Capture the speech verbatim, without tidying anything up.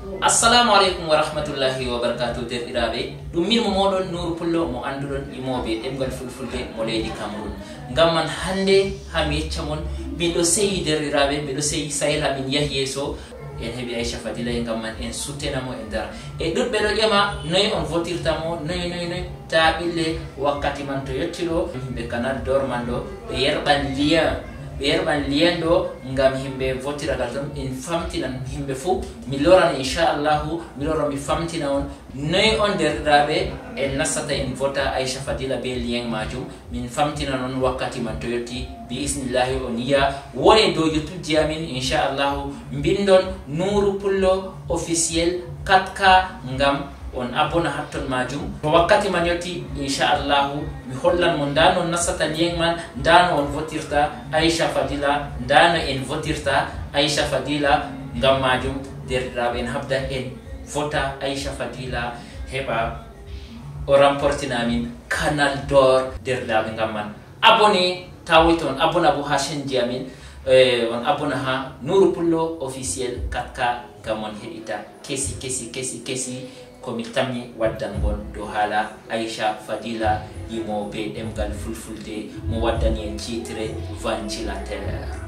assalamu alaikum wa rahmatullahi wa barakatuh derɗiraɓe ɗum min mo moɗon Nour Pullo mo anduɗon imoɓe ɗemgal fulfulde mo leydi Cameroun ngam man hande hami yecca mon miɗo seyi derɗiraɓe miɗo seyi sahil hamin yahi yeeso en heeɓi Aisha Fadila ngam man en suttenamo e nder e ɗuɗɓe ɗo ƴema noyi on votirtamo noyi noyi noyi ta ɓille wakkati man to yettiɗo yimɓe Canal d'Or man ɗo ɓe yerɓan lien ɓe yerɓan lien ɗo ngam himɓe votiragal ton en famtinan himɓe fo mi loran inchallahu mi loro mi famtina on noyi on derɗiraɓe en nassata en vota Aisha Fadila be lien majum min famtina non wakkati man to yetti bi isnillahi on yiya woni dow youtube ji amin inchallahu mbindon Nour Pullo officiel quatre K ngam on abona hatton majum to wakkati man yetti inchallahu mi hollan mo ndano nasata lien man ndano on votirta Aisha Fadila ndano en votirta Aisha Fadila ngam majum derɗiraɓe en habda en vota Aisha Fadila heɓa o remportina min Canal d'Or derɗiraɓe ngam man abonné tawoyte on abona bo ha chaîne ji amin on abona ha Nour Pullo officiel quatre K ngam on heɗita kesi kesi kesi kesi komi tammi waddangon do hala Aisha Fadila yimoɓe ɗemgal fulfulde mo waddani en titre ventilateur.